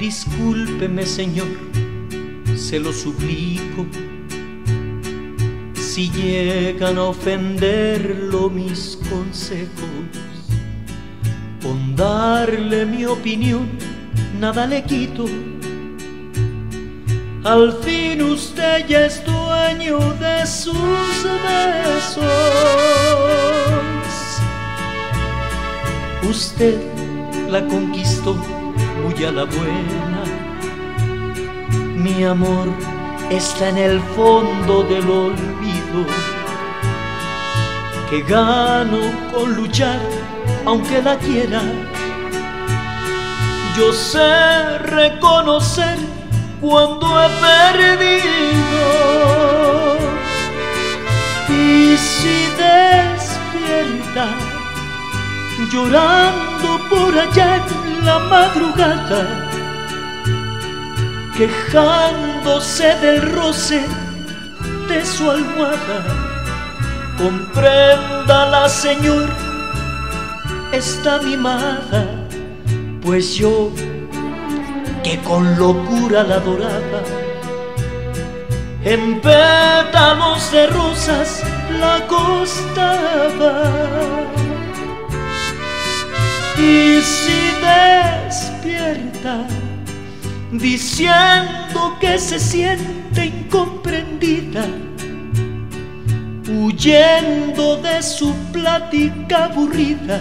Discúlpeme, Señor, se lo suplico, si llegan a ofenderlo mis consejos. Con darle mi opinión nada le quito. Al fin usted ya es dueño de sus besos. Usted la conquistó muy a la buena. Mi amor está en el fondo del olvido, que gano con luchar aunque la quiera. Yo sé reconocer cuando he perdido, y si despierta llorando por allá en la madrugada, quejándose del roce de su almohada, compréndala, Señor, está mimada, pues yo, que con locura la adoraba, en pétalos de rosas la acostaba. Y si despierta diciendo que se siente incomprendida, huyendo de su plática aburrida,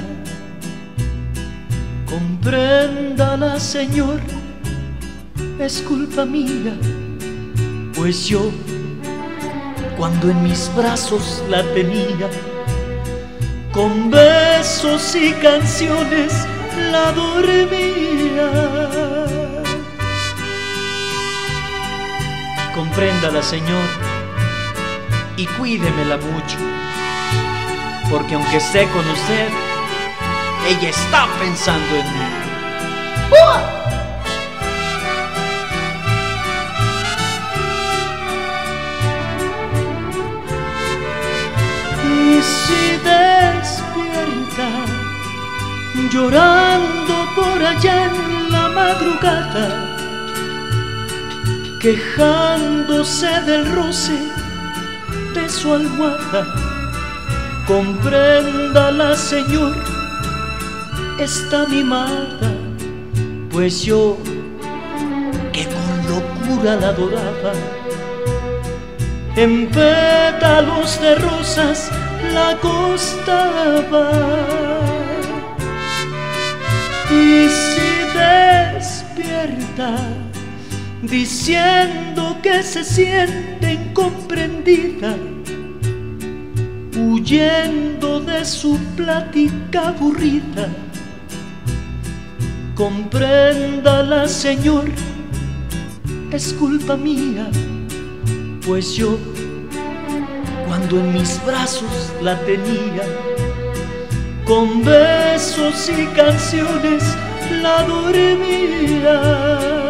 compréndala, Señor, es culpa mía, pues yo, cuando en mis brazos la tenía, con besos y canciones la dormía. Compréndala, Señor, y cuídemela mucho, porque aunque esté con usted, ella está pensando en mí. Y si despierta llorando por allá en la madrugada, quejándose del roce de su almohada, compréndala, Señor, está mimada, pues yo, que con locura la adoraba, en pétalos de rosas la acostaba. Y si despierta diciendo que se siente incomprendida, huyendo de su plática aburrida, compréndala, Señor, es culpa mía, pues yo, cuando en mis brazos la tenía, con besos y canciones la dormía.